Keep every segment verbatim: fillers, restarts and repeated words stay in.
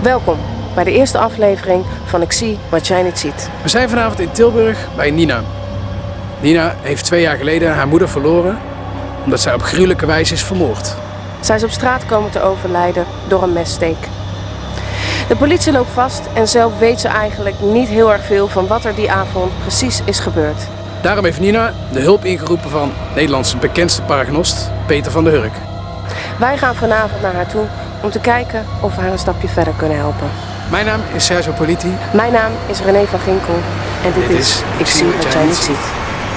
Welkom bij de eerste aflevering van Ik zie wat jij niet ziet. We zijn vanavond in Tilburg bij Nina. Nina heeft twee jaar geleden haar moeder verloren omdat zij op gruwelijke wijze is vermoord. Zij is op straat komen te overlijden door een messteek. De politie loopt vast en zelf weet ze eigenlijk niet heel erg veel van wat er die avond precies is gebeurd. Daarom heeft Nina de hulp ingeroepen van Nederlands bekendste paragnost, Peter van der Hurk. Wij gaan vanavond naar haar toe om te kijken of we haar een stapje verder kunnen helpen. Mijn naam is Sergio Politi. Mijn naam is René van Ginkel en dit, dit is Ik zie wat jij niet ziet.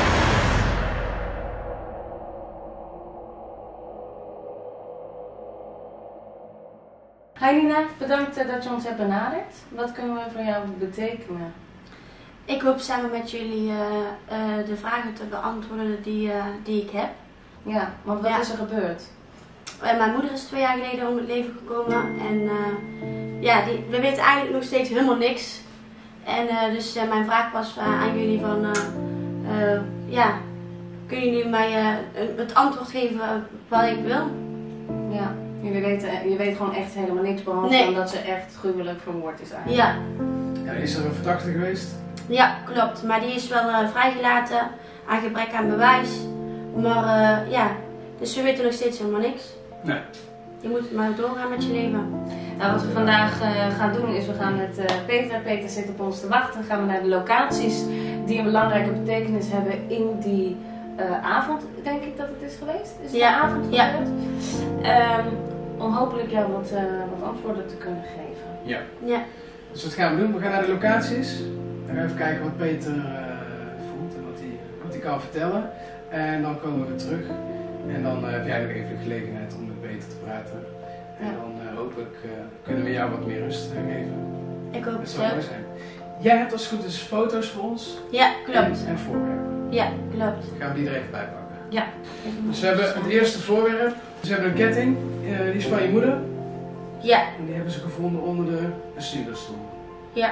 Hi Nina, bedankt dat je ons hebt benaderd. Wat kunnen we voor jou betekenen? Ik hoop samen met jullie uh, uh, de vragen te beantwoorden die, uh, die ik heb. Ja, want wat ja. is er gebeurd? Uh, mijn moeder is twee jaar geleden om het leven gekomen en uh, ja, die, we weten eigenlijk nog steeds helemaal niks. En uh, dus uh, mijn vraag was uh, aan jullie van, uh, uh, ja, kunnen jullie mij uh, het antwoord geven wat ik wil? Ja, jullie weten, je weet gewoon echt helemaal niks behalve nee. omdat ze echt gruwelijk vermoord is eigenlijk. Ja. Ja, is er een verdachte geweest? Ja, klopt. Maar die is wel uh, vrijgelaten aan gebrek aan bewijs. Maar uh, ja, dus we weten nog steeds helemaal niks. Nee. Je moet maar doorgaan met je leven. Nou, wat we vandaag uh, gaan doen is we gaan met uh, Peter, Peter zit op ons te wachten, gaan we naar de locaties die een belangrijke betekenis hebben in die uh, avond, denk ik dat het is geweest. Is het ja. een avond ja. Um, om hopelijk jou wat, uh, wat antwoorden te kunnen geven. Ja. ja. Dus wat gaan we doen? We gaan naar de locaties. Dan gaan we even kijken wat Peter uh, voelt en wat hij, wat hij kan vertellen. En dan komen we terug. En dan uh, heb jij nog even de gelegenheid om met Peter te praten. En ja. dan uh, hopelijk uh, kunnen we jou wat meer rust uh, geven. Ik hoop het. het zou mooi zijn. Jij hebt als het goed is foto's voor ons. Ja, klopt. En, en voorwerpen. Ja, klopt. Dan gaan we die er even bij pakken. Ja. Dus we hebben het eerste voorwerp. Dus we hebben een ketting. Uh, die is van je moeder. Ja. En die hebben ze gevonden onder de bestuurdersstoel. Ja.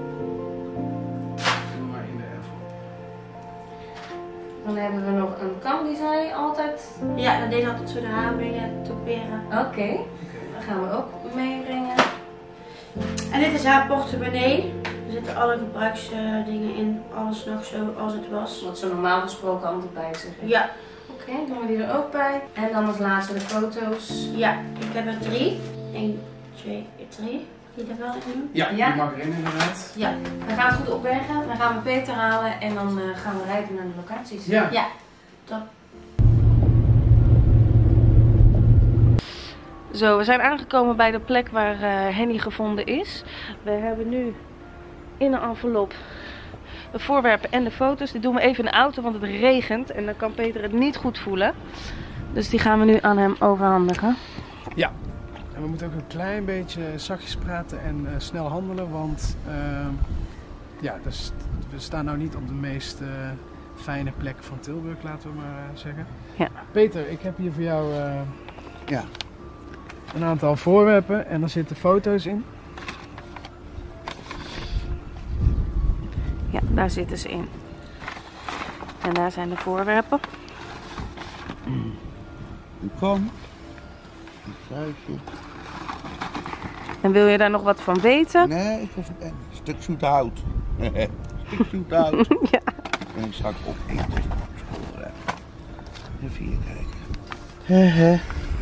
Dan hebben we nog een kam die zij altijd... Ja, dat deed altijd zo de haar mee toperen. Oké, okay. okay. Dat gaan we ook meebrengen. En dit is haar portemonnee. Er zitten alle gebruiksdingen in, alles nog zo als het was. Wat ze normaal gesproken altijd bij zich heeft. Ja. Oké, okay, doen we die er ook bij. En dan als laatste de foto's. Ja, ik heb er drie. één, twee, drie. Die er wel in. Ja, ja, die mag erin inderdaad. Ja, we gaan het goed opbergen. Dan gaan we Peter halen en dan uh, gaan we rijden naar de locaties. Ja. Ja, top. Zo, we zijn aangekomen bij de plek waar uh, Henny gevonden is. We hebben nu in een envelop de voorwerpen en de foto's. Die doen we even in de auto, want het regent en dan kan Peter het niet goed voelen. Dus die gaan we nu aan hem overhandigen. Ja. En we moeten ook een klein beetje zachtjes praten en uh, snel handelen, want uh, ja, dus, we staan nou niet op de meest uh, fijne plek van Tilburg, laten we maar uh, zeggen. Ja. Peter, ik heb hier voor jou uh, ja, een aantal voorwerpen en er zitten foto's in. Ja, daar zitten ze in. En daar zijn de voorwerpen. Kom. Een kruisje. En wil je daar nog wat van weten? Nee, ik hoef een stuk zoet hout. Een stuk zoet hout. Ja. En ik straks opeten. Even hier kijken. Hehe.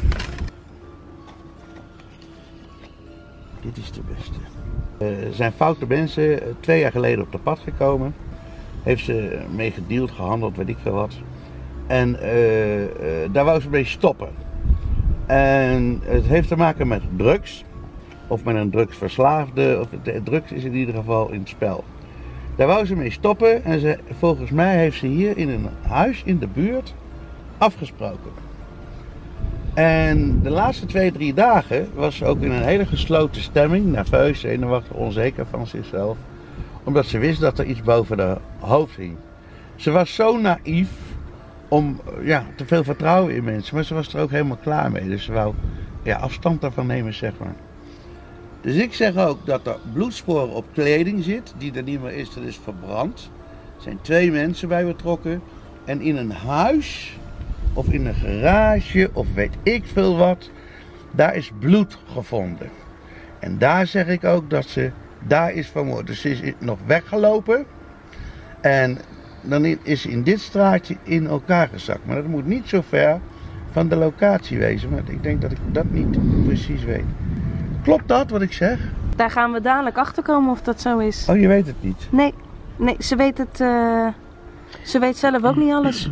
Dit is de beste. Er uh, zijn foute mensen uh, twee jaar geleden op de pad gekomen. Heeft ze mee gedeeld, gehandeld, weet ik veel wat. En uh, uh, daar wou ze mee stoppen. En het heeft te maken met drugs. Of met een drugsverslaafde. Of het, drugs is in ieder geval in het spel. Daar wou ze mee stoppen. En ze, volgens mij heeft ze hier in een huis in de buurt afgesproken. En de laatste twee, drie dagen was ze ook in een hele gesloten stemming. Nerveus, zenuwachtig, onzeker van zichzelf. Omdat ze wist dat er iets boven haar hoofd hing. Ze was zo naïef. Om ja, te veel vertrouwen in mensen, maar ze was er ook helemaal klaar mee. Dus ze wou ja, afstand daarvan nemen, zeg maar. Dus ik zeg ook dat er bloedsporen op kleding zit, die er niet meer is, dat is verbrand. Er zijn twee mensen bij betrokken. En in een huis, of in een garage, of weet ik veel wat, daar is bloed gevonden. En daar zeg ik ook dat ze daar is vermoord. Dus ze is nog weggelopen. En dan is ze in dit straatje in elkaar gezakt. Maar dat moet niet zo ver van de locatie wezen. Maar ik denk dat ik dat niet precies weet. Klopt dat wat ik zeg? Daar gaan we dadelijk achter komen of dat zo is. Oh, je weet het niet? Nee, nee, ze weet het. Uh, ze weet zelf ook niet alles.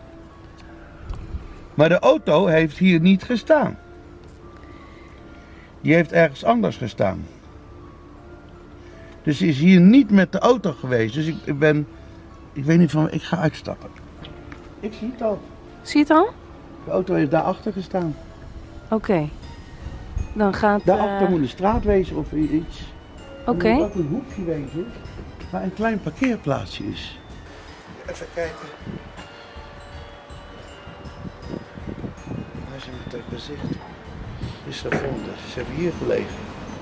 Maar de auto heeft hier niet gestaan. Die heeft ergens anders gestaan. Dus ze is hier niet met de auto geweest. Dus ik, ik ben... Ik weet niet van... Ik ga uitstappen. Ik zie het al. Zie je het al? De auto heeft daarachter gestaan. Oké. Okay. Dan gaat... Daarachter uh... moet een straat wezen of iets. Oké. Okay. Er moet ook een hoekje wezen waar een klein parkeerplaatsje is. Even kijken. Waar is hij met haar gezicht? Is gevonden. Ze hebben hier gelegen.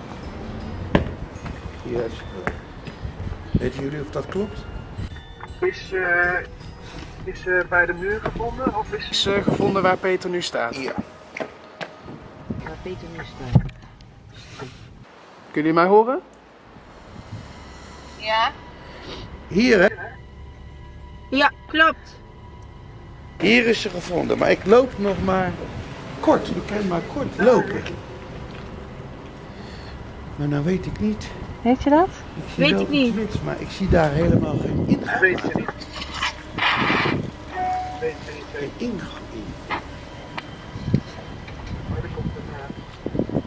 Hier heeft ze gelegen. Weten jullie of dat klopt? Is, uh, is uh, bij de muur gevonden of is... Is uh, gevonden waar Peter nu staat? Hier. Waar Peter nu staat. Kunnen jullie mij horen? Ja. Hier, hè? Ja, klopt. Hier is ze gevonden, maar ik loop nog maar kort. Ik kan maar kort lopen. Maar nou weet ik niet. Weet je dat? Ik zie weet ik niet. Wits, maar ik zie daar helemaal geen ingang. Weet je niet. Weet je niet. Geen ingang in. Maar er komt een...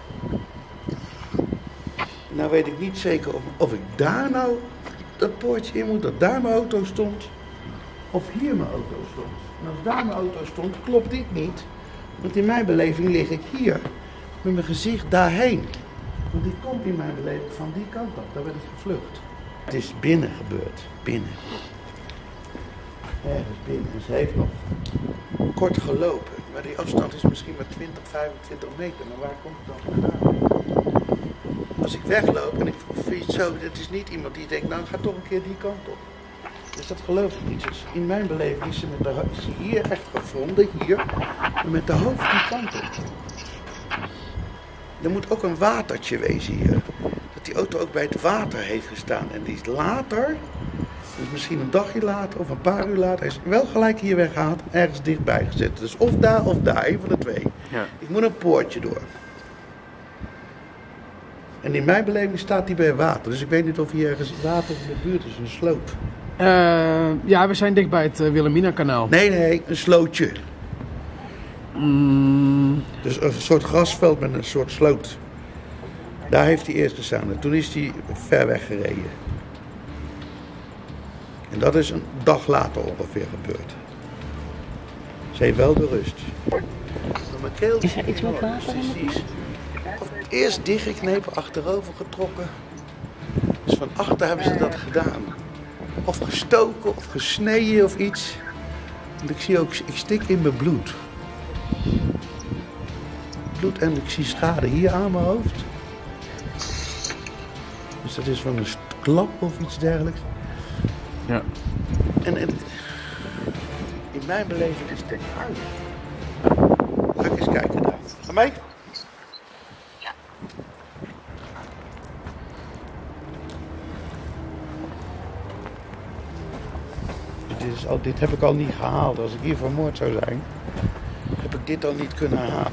Nou weet ik niet zeker of, of ik daar nou dat poortje in moet, dat daar mijn auto stond. Of hier mijn auto stond. En als daar mijn auto stond, klopt dit niet. Want in mijn beleving lig ik hier. Met mijn gezicht daarheen. Want die komt in mijn beleving van die kant op. Daar werd ik gevlucht. Het is binnen gebeurd. Binnen. Ergens binnen. En ze heeft nog kort gelopen. Maar die afstand is misschien maar twintig, vijfentwintig meter. Maar waar komt het dan vandaan? Als ik wegloop en ik fiets zo, dat is niet iemand die denkt, nou ga toch een keer die kant op. Dus dat geloof ik niet. Dus in mijn beleving is ze, met de, is ze hier echt gevonden, hier, met de hoofd die kant op. Er moet ook een watertje wezen hier. Dat die auto ook bij het water heeft gestaan. En die is later, dus misschien een dagje later of een paar uur later, is wel gelijk hier weggehaald en ergens dichtbij gezet. Dus of daar of daar, een van de twee. Ja. Ik moet een poortje door. En in mijn beleving staat die bij water. Dus ik weet niet of hier ergens water in de buurt is, een sloot. Uh, ja, we zijn dicht bij het uh, Wilhelmina-kanaal. Nee, nee, een slootje. Mm. Dus een soort grasveld met een soort sloot. Daar heeft hij eerst gestaan. En toen is hij ver weg gereden. En dat is een dag later ongeveer gebeurd. Ze heeft wel de rust. Mijn keel is er iets met water in de buurt? Eerst dichtgeknepen, achterover getrokken. Dus van achter hebben ze dat gedaan. Of gestoken, of gesneden of iets. Want ik zie ook, ik stik in mijn bloed. Bloed en ik zie schade hier aan mijn hoofd. Dus dat is van een klap of iets dergelijks. Ja. En, en in mijn beleving is het een huis. Ga ik eens kijken daar. Ga mee? Dit, is al, dit heb ik al niet gehaald. Als ik hier vermoord zou zijn, heb ik dit al niet kunnen halen.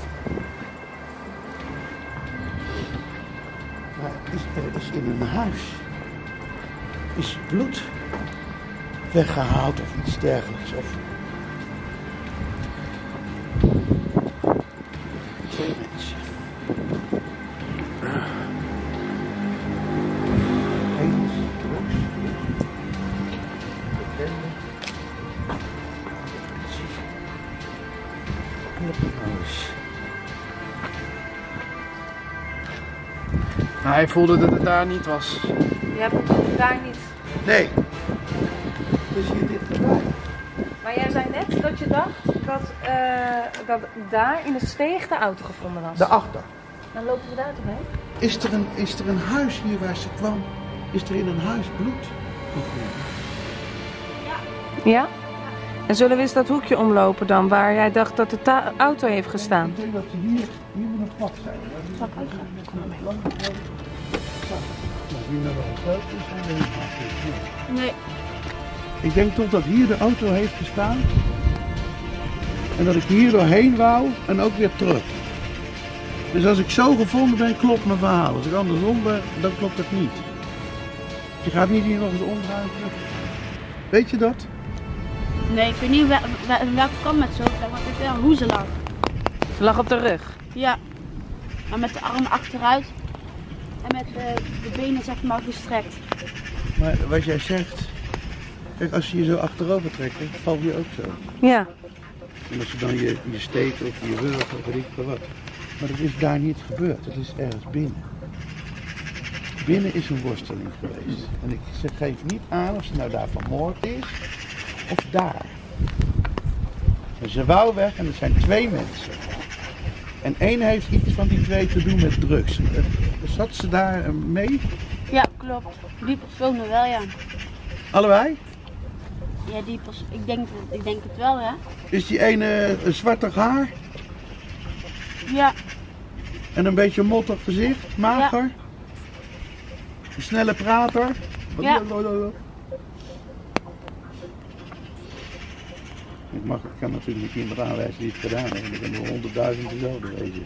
Maar is, er is in een huis is bloed weggehaald of iets dergelijks. Of twee mensen. Eén is drugs. Hij voelde dat het daar niet was. Jij bedoelt daar niet. Nee. Dus hier dichterbij. Maar jij zei net dat je dacht dat, uh, dat daar in de steeg de auto gevonden was. Daarachter. Dan lopen we daar toch heen? Is er, een, is er een huis hier waar ze kwam? Is er in een huis bloed gevonden? Ja. En En zullen we eens dat hoekje omlopen dan, waar jij dacht dat de auto heeft gestaan? Ik denk dat ze hier, hier moet nog pad zijn. Zal ik ook gaan? Kom maar mee. Nou, hier nog wel gesloten is, zijn we niet achter. Nee. Ik denk toch dat hier de auto heeft gestaan. En dat ik hier doorheen wou en ook weer terug. Dus als ik zo gevonden ben, klopt mijn verhaal. Als ik andersom ben, dan klopt het niet. Je gaat niet hier nog eens omdraaien. Weet je dat? Nee, ik weet niet wel, wel, welke kant met zo, want ik weet wel hoe ze lag. Ze lag op de rug. Ja, maar met de armen achteruit en met de, de benen zeg maar gestrekt. Maar wat jij zegt, kijk, als je je zo achterover trekt, dan val je ook zo. Ja. En als je dan je, je steekt of je wurgt of weet ik veel wat. Maar dat is daar niet gebeurd, dat is ergens binnen. Binnen is een worsteling geweest. En ik zeg, geef niet aan of ze nou daar vermoord is of daar. En ze wou weg en er zijn twee mensen. En één heeft iets van die twee te doen met drugs. Zat ze daar mee? Ja, klopt. Die personen wel, ja. Allebei? Ja, die pers ik, denk, ik denk het wel, hè. Is die ene een zwartig haar Ja, en een beetje mottig gezicht, mager? Een snelle prater? Ja. Ik, mag, ik kan natuurlijk niet iemand aanwijzen die het gedaan heeft. Er zijn er honderdduizend dezelfde wezen.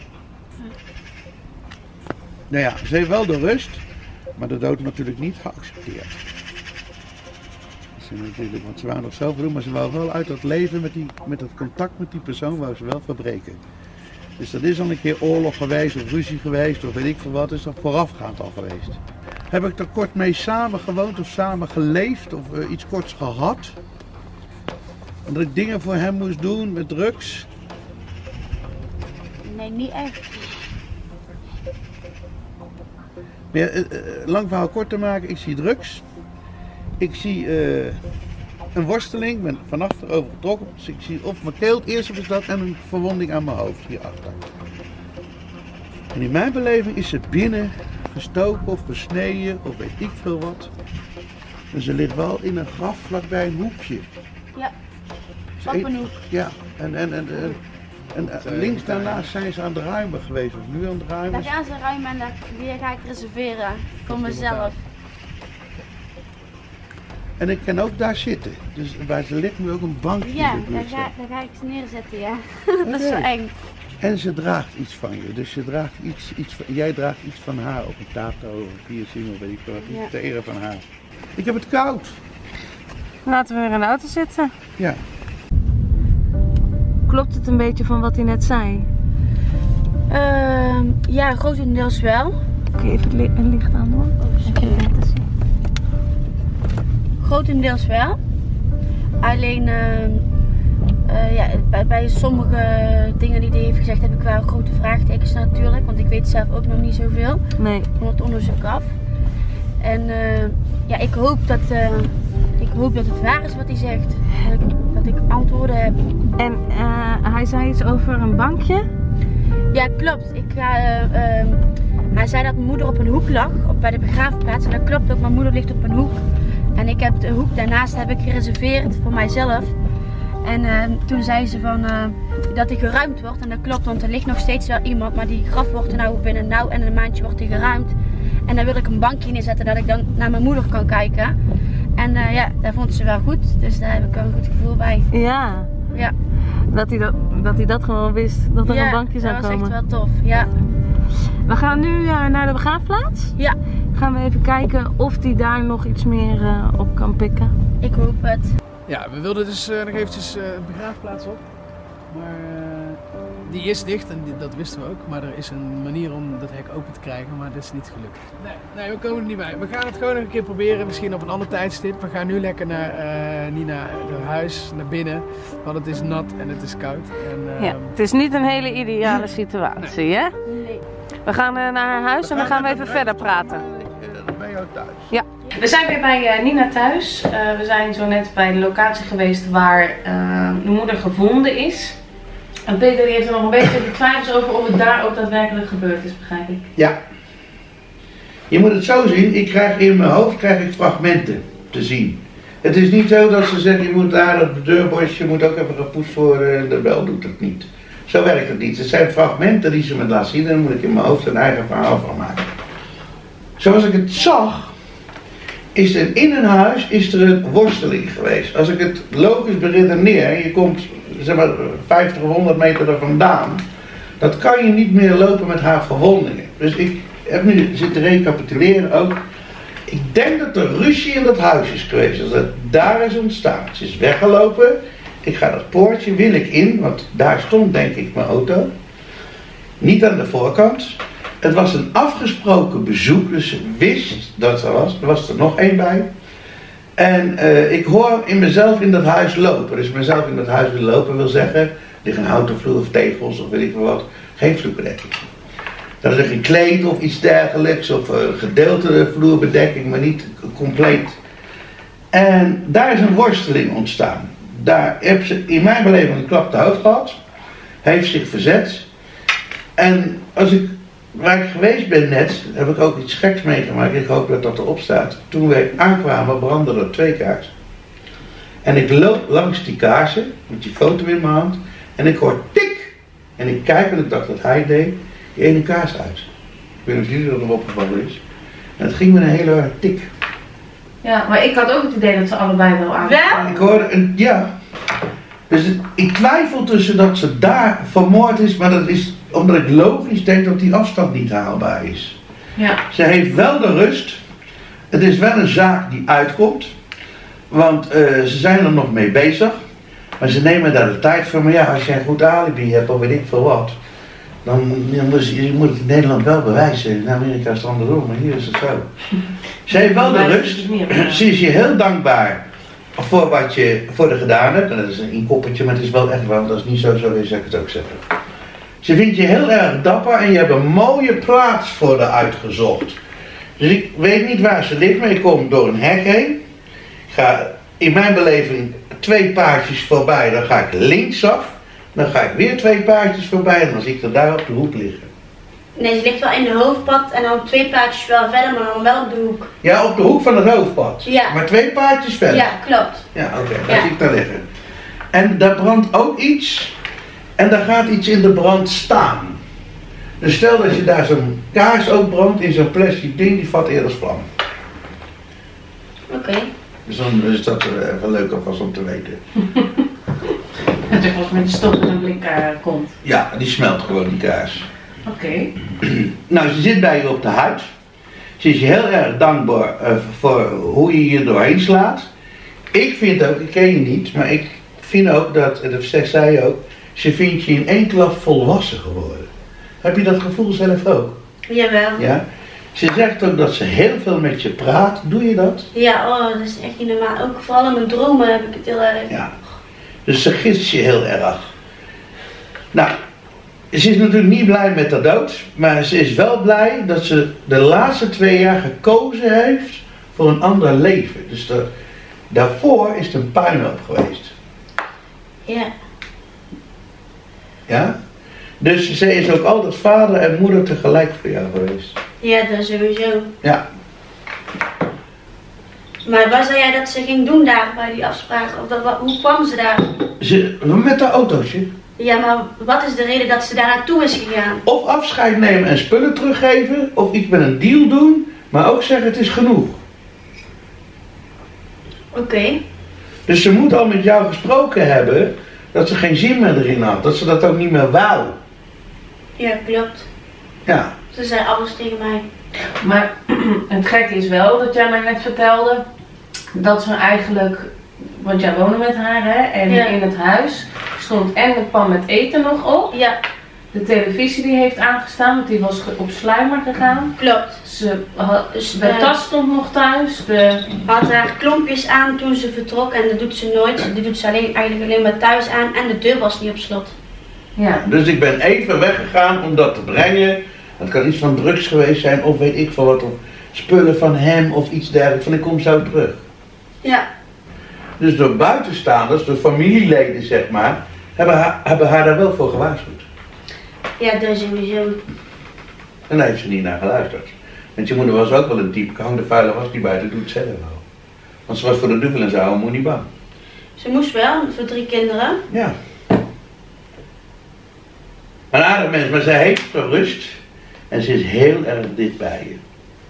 Nou ja, ze heeft wel de rust, maar de dood natuurlijk niet geaccepteerd. Ze natuurlijk, want ze wou nog zoveel doen, maar ze wou wel uit dat leven met, die, met dat contact met die persoon wou ze wel verbreken. Dus dat is al een keer oorlog geweest of ruzie geweest of weet ik veel wat, is dat voorafgaand al geweest. Heb ik er kort mee samen gewoond of samen geleefd of uh, iets korts gehad? En dat ik dingen voor hem moest doen met drugs? nee, niet echt. Maar ja, uh, uh, lang verhaal kort te maken, ik zie drugs. Ik zie uh, een worsteling, ik ben van achterover getrokken. Dus ik zie op mijn keel, het eerste was dat, en een verwonding aan mijn hoofd hierachter. En in mijn beleving is ze binnen gestoken of gesneden of weet ik veel wat. En ze ligt wel in een graf vlakbij een hoekje. Ja, Ze op eet- een hoek. Ja, en, en, en, en, en uh, links daarnaast zijn ze aan het ruimen geweest, of nu aan het ruimen. Daar gaan ze ruimen en daar- die ga ik reserveren voor mezelf. En ik kan ook daar zitten. Dus waar ze ligt nu ook een bankje Ja, in de daar buurt ga, zo. daar ga ik ze neerzetten, ja. Dat is zo Oké. eng. En ze draagt iets van je. Dus je draagt iets, iets van, jij draagt iets van haar. Of een tato, of een piercing, of weet ik wat. Ja. Iets ter ere van haar. Ik heb het koud. Laten we weer in de auto zitten. Ja. Klopt het een beetje van wat hij net zei? Ehm, ja, grotendeels wel. Kun je even het li- een licht aan doen? Heb je het net te zien? Grotendeels wel. Alleen ehm, eh, ja, bij, bij sommige dingen die hij heeft gezegd heb ik wel grote vraagtekens natuurlijk. Want ik weet zelf ook nog niet zoveel Nee. van het onderzoek af. En eh, ja, ik hoop, dat, eh, ik hoop dat het waar is wat hij zegt. Dat ik, dat ik antwoorden heb. En eh, hij zei iets over een bankje. Ja, klopt. Ik ga, eh, ehm, hij zei dat mijn moeder op een hoek lag, op, bij de begraafplaats. En dat klopt ook, mijn moeder ligt op een hoek. En ik heb de hoek daarnaast heb ik gereserveerd voor mijzelf. En eh, toen zei ze van, eh, dat die geruimd wordt. En dat klopt, want er ligt nog steeds wel iemand. Maar die graf wordt er nou binnen nou en een maandje wordt die geruimd. En dan wil ik een bankje neerzetten dat ik dan naar mijn moeder kan kijken. En uh, ja, daar vond ze wel goed. Dus daar heb ik wel een goed gevoel bij. Ja. Ja, Dat hij dat, dat, hij dat gewoon wist. Dat er ja een bankje zou dat was komen. echt wel tof. Ja. We gaan nu uh, naar de begraafplaats. Ja, Gaan we even kijken of hij daar nog iets meer uh, op kan pikken. ik hoop het. Ja, we wilden dus uh, nog eventjes uh, een begraafplaats op. Maar uh, die is dicht en die, dat wisten we ook. Maar er is een manier om dat hek open te krijgen, maar dat is niet gelukt. Nee, nee, we komen er niet bij. We gaan het gewoon nog een keer proberen, misschien op een ander tijdstip. We gaan nu lekker naar, uh, niet naar het huis, naar binnen. Want het is nat en het is koud. En, uh, Ja, het is niet een hele ideale situatie, hè? Nee. We gaan uh, naar haar huis en dan gaan we even verder praten. Bij jou thuis. Ja. We zijn weer bij uh, Nina thuis. Uh, we zijn zo net bij de locatie geweest waar uh, de moeder gevonden is. En Peter die heeft er nog een beetje de twijfels over of het daar ook daadwerkelijk gebeurd is, begrijp ik. Ja. Je moet het zo zien, ik krijg in mijn hoofd krijg ik fragmenten te zien. Het is niet zo dat ze zeggen, je moet daar op de deurbosje, je moet ook even gepoetst worden en de bel doet het niet. Zo werkt het niet. Het zijn fragmenten die ze me laten zien en dan moet ik in mijn hoofd een eigen verhaal van maken. Zoals ik het zag, is er in een huis is er een worsteling geweest. Als ik het logisch beredeneer, je komt zeg maar vijftig of honderd meter er vandaan, dat kan je niet meer lopen met haar verwondingen. Dus ik heb nu zitten recapituleren ook. Ik denk dat er ruzie in dat huis is geweest, dat het daar is ontstaan. Ze is weggelopen, ik ga dat poortje, wil ik in, want daar stond denk ik mijn auto. Niet aan de voorkant. Het was een afgesproken bezoek, dus ze wist dat er was. Er was er nog één bij. En uh, ik hoor in mezelf in dat huis lopen. Dus mezelf in dat huis willen lopen wil zeggen, er ligt een houten vloer of tegels of weet ik wel wat. Geen vloerbedekking. Er ligt een kleed of iets dergelijks of een gedeelte vloerbedekking, maar niet compleet. En daar is een worsteling ontstaan. Daar heeft ze in mijn beleving een klap te hoofd gehad. Heeft zich verzet. En als ik, waar ik geweest ben net, heb ik ook iets geks meegemaakt. Ik hoop dat dat erop staat. Toen wij aankwamen brandden er twee kaarsen. En ik loop langs die kaarsen, met die foto in mijn hand. En ik hoor tik. En ik kijk en ik dacht dat hij deed. Die ene kaars uit. Ik weet niet of jullie dat nog opgevallen is. En het ging met een hele harde tik. Ja, maar ik had ook het idee dat ze allebei wel aan. Wel? Ik hoorde een, ja. Dus het, ik twijfel tussen dat ze daar vermoord is, maar dat is omdat ik logisch denk dat die afstand niet haalbaar is. Ja. Ze heeft wel de rust. Het is wel een zaak die uitkomt. Want uh, ze zijn er nog mee bezig. Maar ze nemen daar de tijd voor. Maar ja, als jij een goed alibi hebt of weet ik veel wat. Dan je moet je moet het in Nederland wel bewijzen. In Amerika is het andersom, maar hier is het zo. Ze heeft wel de rust. Ze is je heel dankbaar voor wat je voor de gedaan hebt. En dat is een inkoppertje, maar het is wel echt wel. Dat is niet zo zo is, zou ik het ook zeggen. Ze vindt je heel erg dapper en je hebt een mooie plaats voor haar uitgezocht. Dus ik weet niet waar ze ligt, maar ik kom door een hek heen. Ik ga in mijn beleving twee paardjes voorbij, dan ga ik linksaf. Dan ga ik weer twee paardjes voorbij en dan zie ik er daar op de hoek liggen. Nee, ze ligt wel in de hoofdpad en dan twee paardjes wel verder, maar dan wel op de hoek. Ja, op de hoek van het hoofdpad. Ja. Maar twee paardjes verder. Ja, klopt. Ja, oké, okay, daar Ja. zie ik daar liggen. En daar brandt ook iets. En daar gaat iets in de brand staan. Dus stel dat je daar zo'n kaars ook brandt in zo'n plastic ding, die vat eerder vlam. Oké. Dus dan is dat uh, even leuk alvast om te weten. Dat er volgens met de stok en een blinker komt. Ja, die smelt gewoon die kaars. Oké. Okay. Nou, ze zit bij je op de huid. Ze is je heel erg dankbaar uh, voor hoe je hier doorheen slaat. Ik vind ook, ik ken je niet, maar ik vind ook dat, en dat zegt zij ook, ze vindt je in één klap volwassen geworden. Heb je dat gevoel zelf ook? Jawel. Ja. Ze zegt ook dat ze heel veel met je praat. Doe je dat? Ja, oh, dat is echt niet normaal. Ook vooral in mijn dromen heb ik het heel erg. Ja. Dus ze gist je heel erg. Nou, ze is natuurlijk niet blij met haar dood, maar ze is wel blij dat ze de laatste twee jaar gekozen heeft voor een ander leven. Dus de, daarvoor is het een puinhoop geweest. Ja. Ja? Dus ze is ook altijd vader en moeder tegelijk voor jou geweest. Ja, dat sowieso. Ja. Maar wat zei jij dat ze ging doen daar bij die afspraak? Of dat, wat, hoe kwam ze daar? Ze, met haar autootje. Ja, maar wat is de reden dat ze daar naartoe is gegaan? Of afscheid nemen en spullen teruggeven, of iets met een deal doen, maar ook zeggen het is genoeg. Oké. Okay. Dus ze moet al met jou gesproken hebben dat ze geen zin meer erin had, dat ze dat ook niet meer wou. Ja, klopt. Ja. Ze zei alles tegen mij. Maar het gekke is wel dat jij mij net vertelde dat ze eigenlijk, want jij woonde met haar hè, en ja. in het huis stond en de pan met eten nog op. Ja. De televisie die heeft aangestaan, want die was op sluimer gegaan. Klopt. Ze had, dus de uh, tas stond nog thuis. De... had haar klompjes aan toen ze vertrok en dat doet ze nooit. Die doet ze alleen, eigenlijk alleen maar thuis aan en de deur was niet op slot. Ja. Dus ik ben even weggegaan om dat te brengen. Het kan iets van drugs geweest zijn of weet ik veel wat. Of spullen van hem of iets dergelijks. Van ik kom zo terug. Ja. Dus de buitenstaanders, de familieleden zeg maar, hebben haar, hebben haar daar wel voor gewaarschuwd. Ja, dat sowieso. En daar heeft ze niet naar geluisterd. Want je moeder was ook wel een type, hang de vuile was die buiten doet zelf wel. Want ze was voor de duivel en zo, moet niet bang. Ze moest wel, voor drie kinderen. Ja. Een aardig mens, maar zij heeft gerust en ze is heel erg dicht bij je.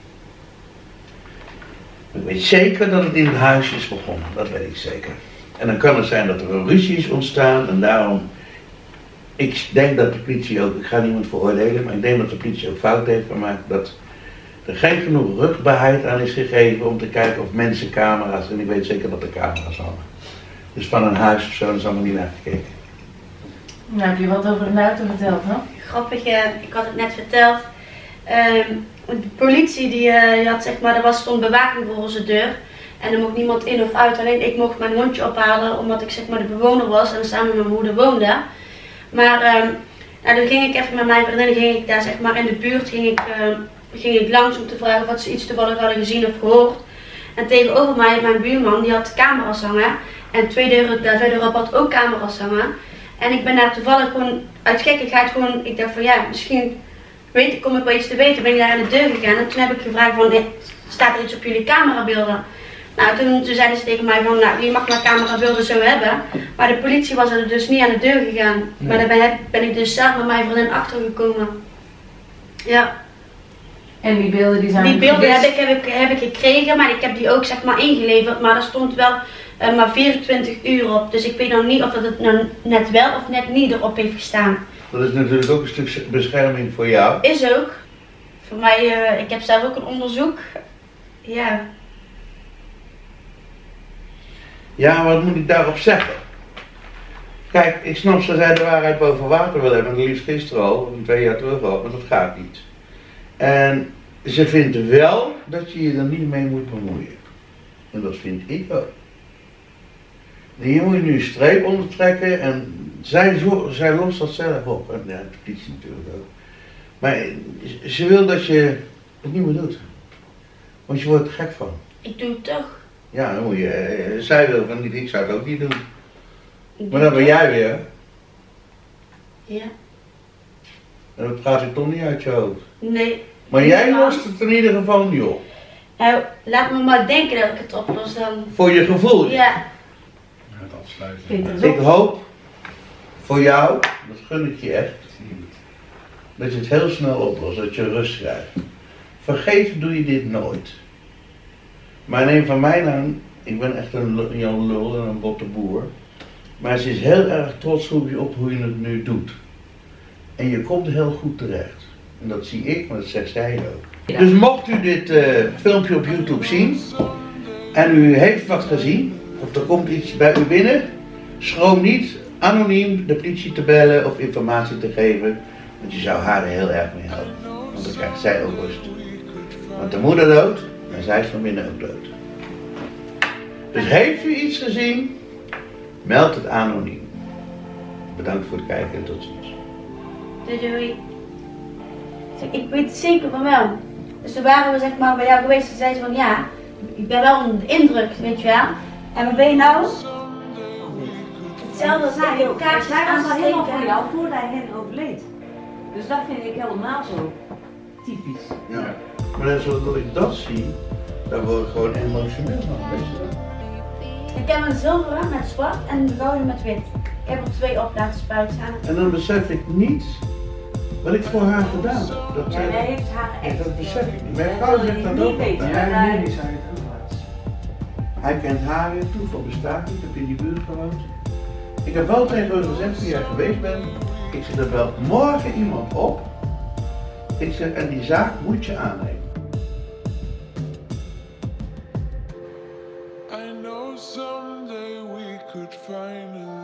Ik weet zeker dat het in het huis is begonnen, dat weet ik zeker. En dan kan het zijn dat er een ruzie is ontstaan en daarom, ik denk dat de politie ook, ik ga niemand veroordelen, maar ik denk dat de politie ook fout heeft gemaakt, dat er geen genoeg rugbaarheid aan is gegeven om te kijken of mensen camera's, en ik weet zeker dat er camera's hangen. Dus van een huis of zo is allemaal niet naar gekeken. Nou, heb je wat over de auto verteld, hè? Grappig, uh, ik had het net verteld. Um, de politie die, uh, die had zeg maar, er was stond bewaking voor onze deur. En er mocht niemand in of uit, alleen ik mocht mijn hondje ophalen omdat ik zeg maar de bewoner was en samen met mijn moeder woonde. Maar um, nou, toen ging ik even met mijn vriendin, ging ik daar zeg maar in de buurt, ging ik, uh, ging ik langs om te vragen wat ze iets toevallig hadden gezien of gehoord. En tegenover mij, mijn buurman, die had camera's hangen. En twee deuren daar verderop had ook camera's hangen. En ik ben daar toevallig gewoon, uit gekkigheid gewoon, ik dacht van ja, misschien weet ik, kom ik wel iets te weten, ben ik daar aan de deur gegaan. En toen heb ik gevraagd van, hey, staat er iets op jullie camerabeelden? Nou, toen, toen zeiden ze tegen mij van, nou, je mag maar camerabeelden zo hebben. Maar de politie was er dus niet aan de deur gegaan. Nee. Maar daar ben, ben ik dus zelf met mijn vriendin achtergekomen. Ja. En die beelden die zijn Die beelden heb ik, heb, ik, heb ik gekregen, maar ik heb die ook zeg maar ingeleverd. Maar er stond wel uh, maar vierentwintig uur op. Dus ik weet nog niet of het nou net wel of net niet erop heeft gestaan. Dat is natuurlijk ook een stuk bescherming voor jou. Is ook. Voor mij, uh, ik heb zelf ook een onderzoek. Ja. Ja, wat moet ik daarop zeggen? Kijk, ik snap ze zij de waarheid boven water wil hebben, en liefst gisteren al, twee jaar terug al, maar dat gaat niet. En ze vindt wel dat je je er niet mee moet bemoeien. En dat vind ik ook. Hier moet je nu een streep onder trekken en zij, zo, zij lost dat zelf op. En ja, de politie natuurlijk ook. Maar ze wil dat je het niet meer doet. Want je wordt er gek van. Ik doe het toch. Ja, dan moet je, zij wil van niet, ik zou het ook niet doen. Maar dan ben jij weer. Ja. En dat praat ik toch niet uit je hoofd. Nee. Maar jij lost het in ieder geval niet op. Nou, laat me maar denken dat ik het oplos dan. Voor je gevoel? Ja. Het afsluiten. Ik hoop voor jou, dat gun ik je echt, dat je het heel snel oplost, dat je rust krijgt. Vergeten doe je dit nooit. Maar neem van mij aan, ik ben echt een Jan Lul en een botte boer. Maar ze is heel erg trots op je op hoe je het nu doet. En je komt heel goed terecht. En dat zie ik, maar dat zegt zij ook. Ja. Dus mocht u dit uh, filmpje op YouTube zien en u heeft wat gezien, of er komt iets bij u binnen, schroom niet anoniem de politie te bellen of informatie te geven, want je zou haar er heel erg mee helpen. Want dan krijgt zij ook rust. Want de moeder dood en zij is van binnen ook dood. Dus heeft u iets gezien, meld het anoniem. Bedankt voor het kijken en tot ziens. Doei doei. Ik weet het zeker van wel. Dus toen waren we zeg maar bij jou geweest en zei ze van ja, ik ben wel onder de indruk, weet je wel. En wat ben je nou? Hetzelfde als hij een kaartje aan was helemaal voor jou voordat hij hen overleed. Dus dat vind ik helemaal zo typisch. Ja, maar net zoals ik dat zie, daar word ik gewoon emotioneel van, weet je wel. Ik heb een zilveren met zwart en een gouden met wit. Ik heb er twee op laten spuiten. En dan besef ik niet wat ik voor haar gedaan heb. Dat, Ja, hij heeft haar echt. dat besef ik niet. Mijn vrouw zegt dat ook. Weet, Ja, hij... nee, die zei het ook wel eens. Hij kent haar weer, toeval bestaat niet, ik heb in die buurt gewoond. Ik heb wel tegen haar gezegd wie jij geweest bent. Ik zeg, er belt morgen iemand op. Ik zeg, en die zaak moet je aannemen. I know someday we could finally